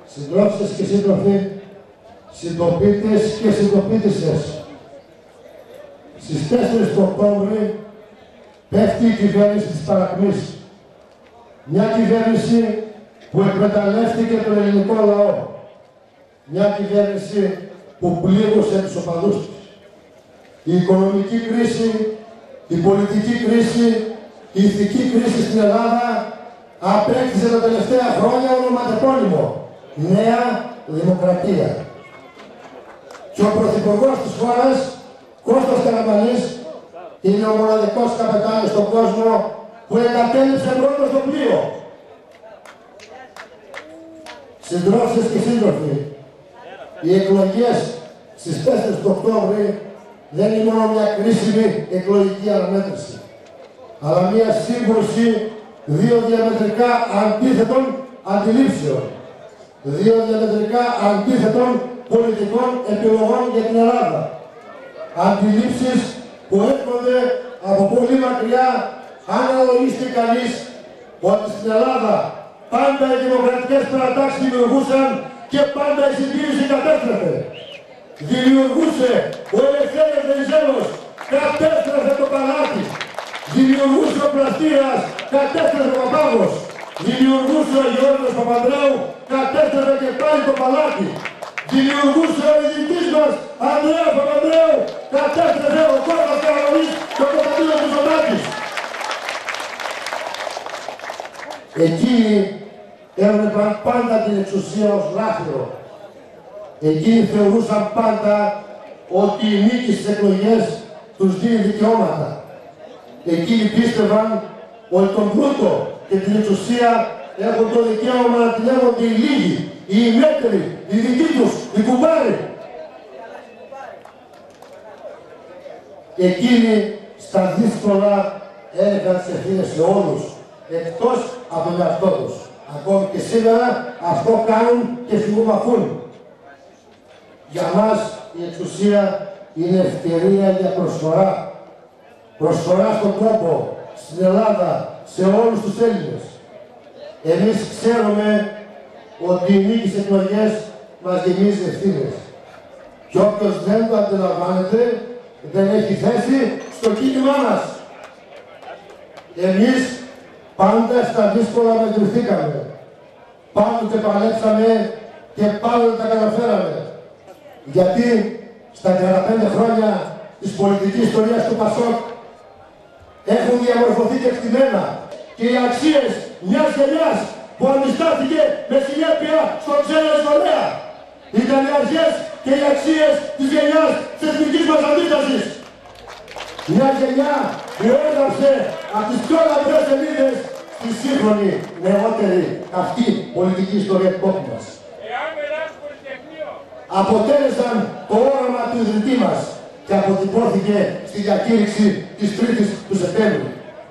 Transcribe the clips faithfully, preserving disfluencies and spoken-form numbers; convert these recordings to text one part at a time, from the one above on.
συντρόφισσες και σύντροφοι, συντοπίτες και συντοπίτισσες, στις τέσσερις του Οκτώβρη πέφτει η κυβέρνηση της παρακμής. Μια κυβέρνηση που εκμεταλλεύτηκε τον ελληνικό λαό. Μια κυβέρνηση που πλήγωσε τους οπαδούς της. Η οικονομική κρίση, η πολιτική κρίση, η ηθική κρίση στην Ελλάδα απέκτησε τα τελευταία χρόνια ονοματεπώνυμο Νέα Δημοκρατία. Και ο πρωθυπουργός της χώρας, Κώστας Καραμανλής, είναι ο μοναδικός καπετάνιος στον κόσμο που εγκατέλειψε πρώτος το πλοίο. Συντρόφισσες και σύντροφοι, οι εκλογές στις τέσσερις του Οκτώβρη δεν είναι μόνο μια κρίσιμη εκλογική αναμέτρηση, αλλά μια σύγκρουση δύο διαμετρικά αντίθετων αντιλήψεων, δύο διαμετρικά αντίθετων πολιτικών επιλογών για την Ελλάδα. Αντιλήψεις που έρχονται από πολύ μακριά, αν αναλογιστεί κανείς ότι στην Ελλάδα πάντα οι δημοκρατικές παρατάξεις δημιουργούσαν και πάντα η συντήρηση κατέστρεφε. Δημιουργούσε ο Ελευθέριος Βενιζέλος, κατέστρεφε το παλάτι. Δημιουργούσε ο Πλαστήρας, κατέστρεφε ο Παπάγος. Δημιουργούσε ο Γιώργος Παπανδρέου, κατέστρεφε και πάλι το παλάτι. Δημιουργούσε ο ιδρυτής μας, Ανδρέας Παπανδρέου, κατέστρεφε ο Κώστας Καραμανλής και ο Κωνσταντίνος Μητσοτάκης. Εκείνοι έβλεπαν πάντα την εξουσία ως λάθρο. Εκείνοι θεωρούσαν πάντα ότι η νίκη στις εκλογές τους δίνει δικαιώματα. Εκείνοι πίστευαν ότι τον πλούτο και την εξουσία έχουν το δικαίωμα να την λέγονται οι λίγοι, οι ημέτεροι, οι δικοί τους, οι κουμπάροι. Εκείνοι στα δύσκολα έλεγαν τις ευθύνες σε όλους, εκτός από τον εαυτό τους. Ακόμη και σήμερα αυτό κάνουν και φυγομαχούν. Για μας η εξουσία είναι ευκαιρία για προσφορά. Προσφορά στον τόπο, στην Ελλάδα, σε όλους τους Έλληνες. Εμείς ξέρουμε ότι η νίκη στις εκλογές μας γεμίζει ευθύνες. Και όποιος δεν το αντιλαμβάνεται, δεν έχει θέση στο κίνημά μας. Εμείς πάντα στα δύσκολα μετρηθήκαμε. Πάντοτε παλέψαμε και πάντοτε τα καταφέραμε. Γιατί στα τριάντα πέντε χρόνια της πολιτικής ιστορίας του ΠΑΣΟΚ έχουν διαμορφωθεί και εκτιμένα και οι αξίες μιας γενιάς που αντιστάθηκε με συνέπεια στον ξένο εισβολέα. Ήταν οι αρχές και οι αξίες της γενιάς της εθνικής μας αντίστασης. Μια γενιά που έγραψε από τις πιο λαμπρές σελίδες στη σύγχρονη, νεότερη, αυτή πολιτική ιστορία του τόπου μας. Αποτέλεσαν το όραμα του ιδρυτή μας και αποτυπώθηκε στη διακήρυξη της τρίτης του Σεπτέμβρη.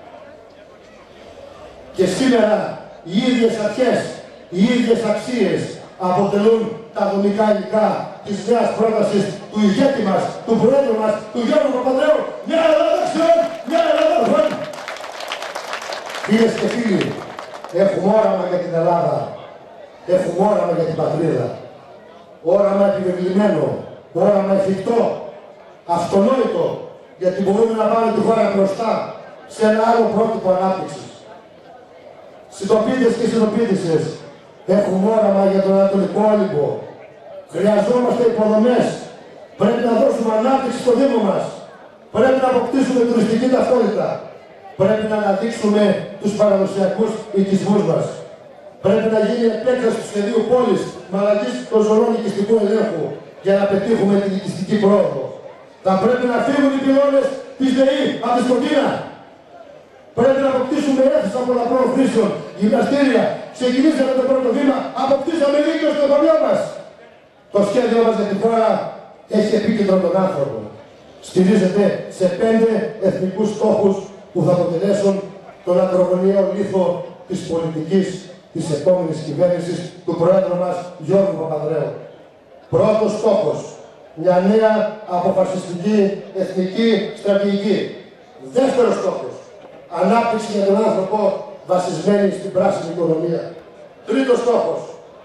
Και σήμερα οι ίδιες αρχές, οι ίδιες αξίες αποτελούν τα δομικά υλικά της νέας πρότασης του ηγέτη μας, του Προέδρου μας, του Γιώργου Παπανδρέου. Μια Ελλάδα αξιών, μια Ελλάδα αρχών. Φίλες και φίλοι, έχουμε όραμα για την Ελλάδα, έχουμε όραμα για την πατρίδα. Όραμα επιβεβλημένο, όραμα εφικτό, αυτονόητο, γιατί μπορούμε να πάμε τη χώρα μπροστά σε ένα άλλο πρότυπο ανάπτυξης. Συντοπίτες και συντοπίτισσες, έχουμε όραμα για τον Ανατολικό Όλυμπο. Χρειαζόμαστε υποδομές. Πρέπει να δώσουμε ανάπτυξη στο Δήμο μας. Πρέπει να αποκτήσουμε τουριστική ταυτότητα. Πρέπει να αναδείξουμε τους παραδοσιακούς οικισμούς μας. Πρέπει να γίνει επέκταση του σχεδίου πόλης με αλλαγή των ζωνών οικιστικού ελέγχου για να πετύχουμε την οικιστική πρόοδο. Θα πρέπει να φύγουν οι πυλώνες της ΔΕΗ από τη Σκοτίνα. Πρέπει να αποκτήσουμε αίθουσα πολλαπλών χρήσεων, γυμναστήρια. Ξεκινήσαμε το πρώτο βήμα, αποκτήσαμε δίκαιο στο χωριό μας. Το σχέδιο μας για την χώρα έχει επίκεντρο τον άνθρωπο. Στηρίζεται σε πέντε εθνικούς στόχους που θα αποτελέσουν τον ακρογωνιαίο λίθο της πολιτικής της επόμενης κυβέρνησης του Προέδρου μας Γιώργου Παπανδρέου. Πρώτος στόχος, μια νέα αποφασιστική εθνική στρατηγική. Δεύτερος στόχος, ανάπτυξη για τον άνθρωπο βασισμένη στην πράσινη οικονομία. Τρίτος στόχος,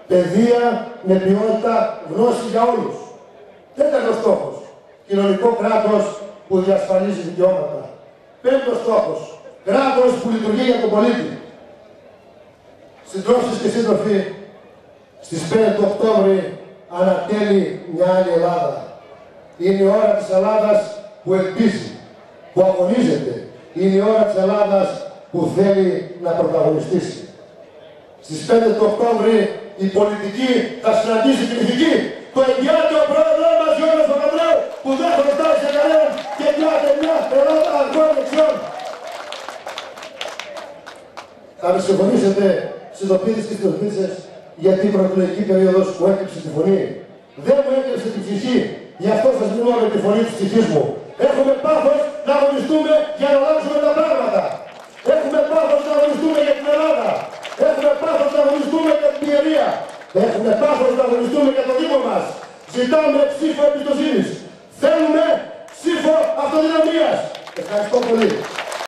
παιδεία με ποιότητα γνώση για όλους. Τέταρτος στόχος. Κοινωνικό κράτος που διασφαλίζει δικαιώματα. Πέμπτος στόχος. Κράτος που λειτουργεί για τον πολίτη. Συντρόφισσες και σύντροφοι, στις πέντε του Οκτώβρη ανατέλει μια άλλη Ελλάδα. Είναι η ώρα της Ελλάδας που ελπίζει, που αγωνίζεται. Είναι η ώρα της Ελλάδας που θέλει να πρωταγωνιστήσει. Στις πέντε του Οκτώβρη η πολιτική θα συναντήσει την ηθική. Το εγγυάται ο πρόεδρος μας Γιώργος Παπανδρέου, που δεν χρωστάει σε κανέναν και εγγυάται μια Ελλάδα αρχών δεξιών. Θα με συμφωνήσετε, συντοπίτες και συντοπίτσες, γιατί η προεκλογική περίοδος που έκλειψε τη φωνή δεν μου έκλειψε την ψυχή. Γι' αυτό σας μιλώ με τη φωνή της ψυχής μου. Έχουμε πάθος να αγωνιστούμε για να αλλάξουμε τα πράγματα. Έχουμε πάθος να αγωνιστούμε για την Ελλάδα. Έχουμε πάθος να αγωνιστούμε για την Ιερία. Έχουμε πάθος να αγωνιστούμε για το Δήμο μας. Ζητάμε ψήφο εμπιστοσύνης. Θέλουμε ψήφο αυτοδυναμίας. Ευχαριστώ πολύ.